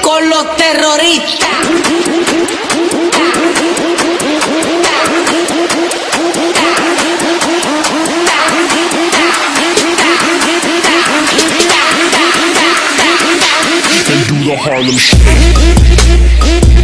con los terroristas. And do the Harlem Shake.